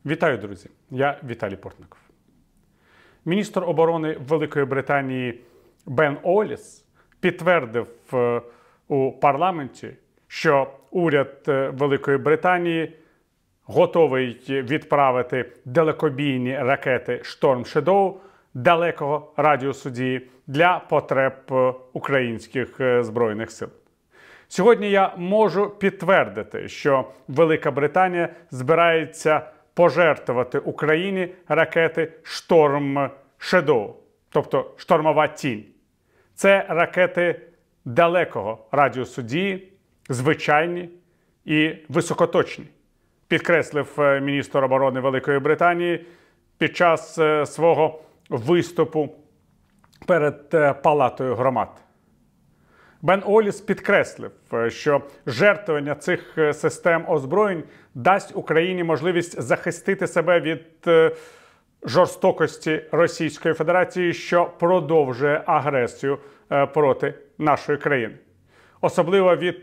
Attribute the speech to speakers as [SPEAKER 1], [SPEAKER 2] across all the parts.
[SPEAKER 1] Вітаю, друзі! Я Віталій Портников. Міністр оборони Великої Британії Бен Олліс підтвердив у парламенті, що уряд Великої Британії готовий відправити далекобійні ракети Storm Shadow далекого радіусу дії для потреб українських Збройних сил. Сьогодні я можу підтвердити, що Велика Британія збирається пожертвувати Україні ракети Storm Shadow, тобто штормова тінь. Це ракети далекого радіусу дії, звичайні і високоточні, підкреслив міністр оборони Великої Британії під час свого виступу перед Палатою громад. Бен Олліс підкреслив, що жертвування цих систем озброєнь дасть Україні можливість захистити себе від жорстокості Російської Федерації, що продовжує агресію проти нашої країни. Особливо від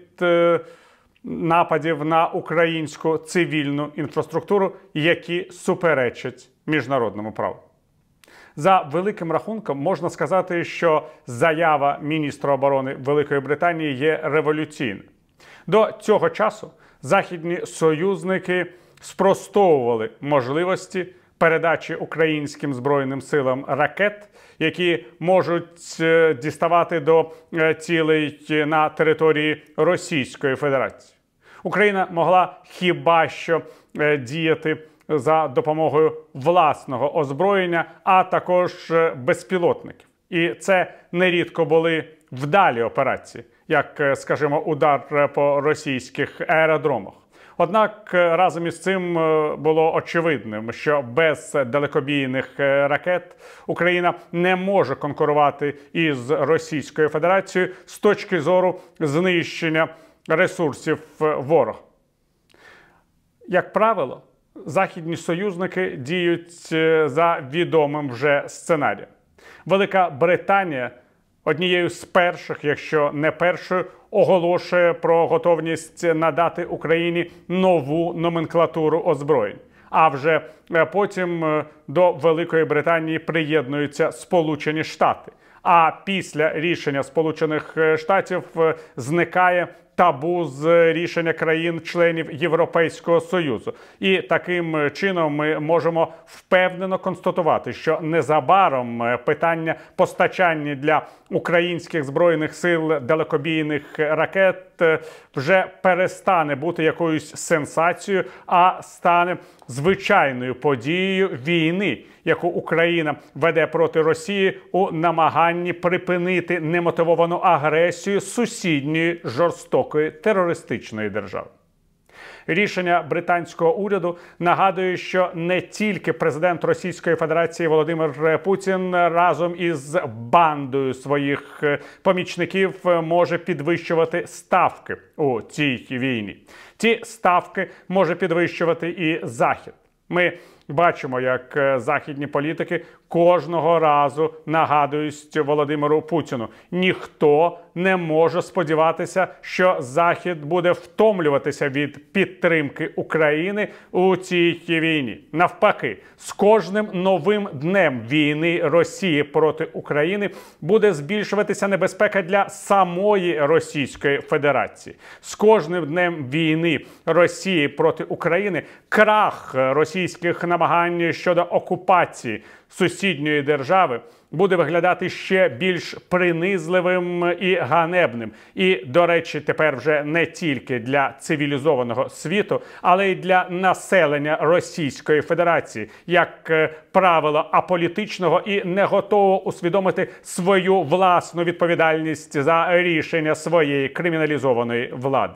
[SPEAKER 1] нападів на українську цивільну інфраструктуру, які суперечать міжнародному праву. За великим рахунком можна сказати, що заява міністра оборони Великої Британії є революційною. До цього часу західні союзники спростовували можливості передачі українським Збройним силам ракет, які можуть діставати до цілей на території Російської Федерації. Україна могла хіба що діяти за допомогою власного озброєння, а також безпілотників. І це нерідко були вдалі операції, як, скажімо, удар по російських аеродромах. Однак разом із цим було очевидним, що без далекобійних ракет Україна не може конкурувати із Російською Федерацією з точки зору знищення ресурсів ворога. Як правило, західні союзники діють за відомим вже сценарієм. Велика Британія однією з перших, якщо не першою, оголошує про готовність надати Україні нову номенклатуру озброєнь. А вже потім до Великої Британії приєднуються Сполучені Штати. А після рішення Сполучених Штатів зникає табу з рішення країн-членів Європейського Союзу. І таким чином ми можемо впевнено констатувати, що незабаром питання постачання для українських Збройних сил далекобійних ракет вже перестане бути якоюсь сенсацією, а стане звичайною подією війни, яку Україна веде проти Росії у намаганні припинити немотивовану агресію сусідньої жорстокої терористичної держави. Рішення британського уряду нагадує, що не тільки президент Російської Федерації Володимир Путін разом із бандою своїх помічників може підвищувати ставки у цій війні. Ті ставки може підвищувати і Захід. Ми бачимо, як західні політики кожного разу нагадують Володимиру Путіну: ніхто не може сподіватися, що Захід буде втомлюватися від підтримки України у цій війні. Навпаки, з кожним новим днем війни Росії проти України буде збільшуватися небезпека для самої Російської Федерації. З кожним днем війни Росії проти України крах російських намагань щодо окупації сусідньої держави буде виглядати ще більш принизливим і ганебним. І, до речі, тепер вже не тільки для цивілізованого світу, але й для населення Російської Федерації, як правило аполітичного і не готового усвідомити свою власну відповідальність за рішення своєї криміналізованої влади.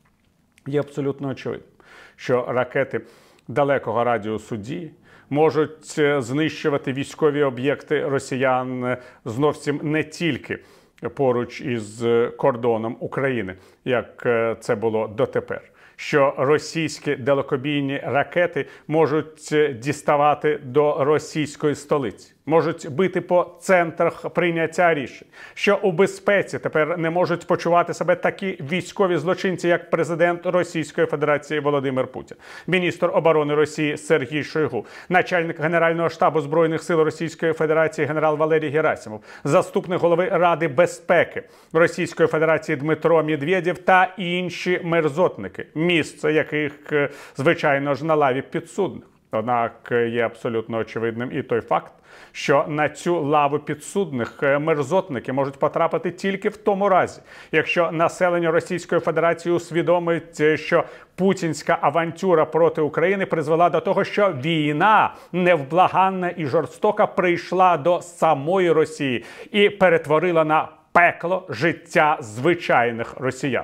[SPEAKER 1] Є абсолютно очевидно, що ракети далекого радіусу дії можуть знищувати військові об'єкти росіян зовсім не тільки поруч із кордоном України, як це було дотепер. Що російські далекобійні ракети можуть діставати до російської столиці. можуть бити по центрах прийняття рішень, що у безпеці тепер не можуть почувати себе такі військові злочинці, як президент Російської Федерації Володимир Путін, міністр оборони Росії Сергій Шойгу, начальник Генерального штабу Збройних сил Російської Федерації генерал Валерій Герасимов, заступник голови Ради безпеки Російської Федерації Дмитро Медведєв та інші мерзотники, місце яких, звичайно ж, на лаві підсудних. Однак є абсолютно очевидним і той факт, що на цю лаву підсудних мерзотники можуть потрапити тільки в тому разі, якщо населення Російської Федерації усвідомить, що путінська авантюра проти України призвела до того, що війна невблаганна і жорстока прийшла до самої Росії і перетворила на пекло життя звичайних росіян.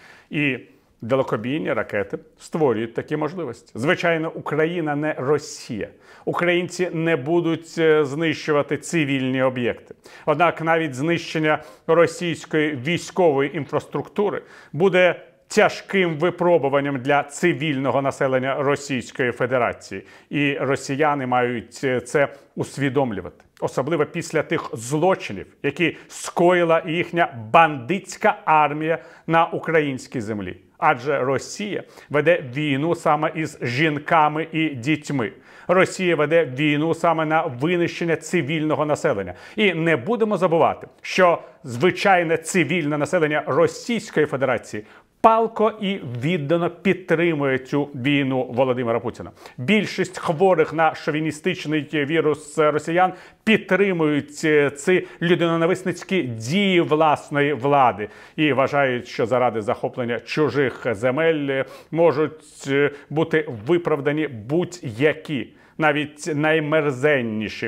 [SPEAKER 1] І далекобійні ракети створюють такі можливості. Звичайно, Україна не Росія. Українці не будуть знищувати цивільні об'єкти. Однак навіть знищення російської військової інфраструктури буде тяжким випробуванням для цивільного населення Російської Федерації. І росіяни мають це усвідомлювати. Особливо після тих злочинів, які скоїла їхня бандитська армія на українській землі. Адже Росія веде війну саме із жінками і дітьми. Росія веде війну саме на винищення цивільного населення. І не будемо забувати, що звичайне цивільне населення Російської Федерації палко і віддано підтримує цю війну Володимира Путіна. Більшість хворих на шовіністичний вірус росіян підтримують ці людиноненависницькі дії власної влади і вважають, що заради захоплення чужих земель можуть бути виправдані будь-які, навіть наймерзенніші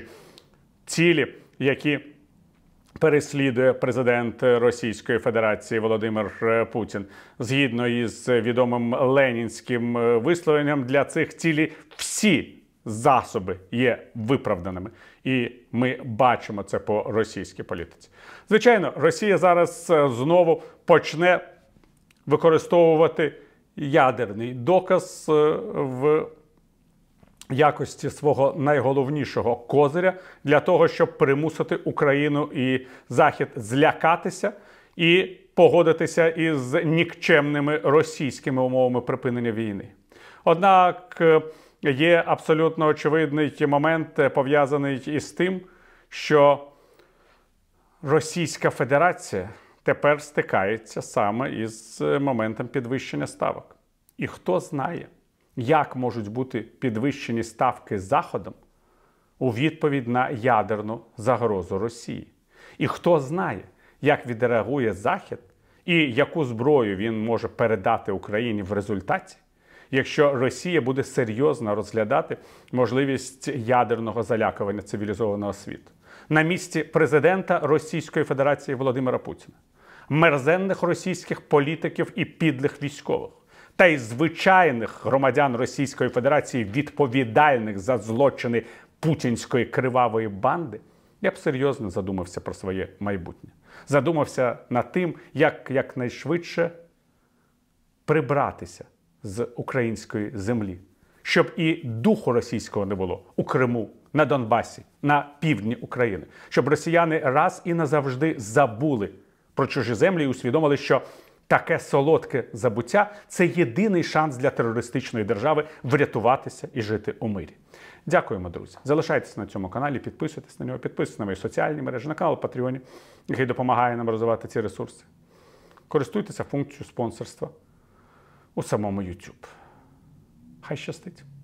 [SPEAKER 1] цілі, які переслідує президент Російської Федерації Володимир Путін. Згідно із відомим ленінським висловленням, для цих цілей всі засоби є виправданими. І ми бачимо це по російській політиці. Звичайно, Росія зараз знову почне використовувати ядерний доказ в якості свого найголовнішого козиря для того, щоб примусити Україну і Захід злякатися і погодитися із нікчемними російськими умовами припинення війни. Однак є абсолютно очевидний момент, пов'язаний із тим, що Російська Федерація тепер стикається саме із моментом підвищення ставок. І хто знає, як можуть бути підвищені ставки Заходом у відповідь на ядерну загрозу Росії. І хто знає, як відреагує Захід і яку зброю він може передати Україні в результаті, якщо Росія буде серйозно розглядати можливість ядерного залякування цивілізованого світу. На місці президента Російської Федерації Володимира Путіна, мерзенних російських політиків і підлих військових, та й звичайних громадян Російської Федерації, відповідальних за злочини путінської кривавої банди, я б серйозно задумався про своє майбутнє. Задумався над тим, як якнайшвидше прибратися з української землі, щоб і духу російського не було у Криму, на Донбасі, на півдні України, щоб росіяни раз і назавжди забули про чужі землі і усвідомили, що таке солодке забуття – це єдиний шанс для терористичної держави врятуватися і жити у мирі. Дякуємо, друзі. Залишайтеся на цьому каналі, підписуйтесь на нього, підписуйтесь на мої соціальні мережі, на канал Patreon, який допомагає нам розвивати ці ресурси. Користуйтеся функцією спонсорства у самому YouTube. Хай щастить!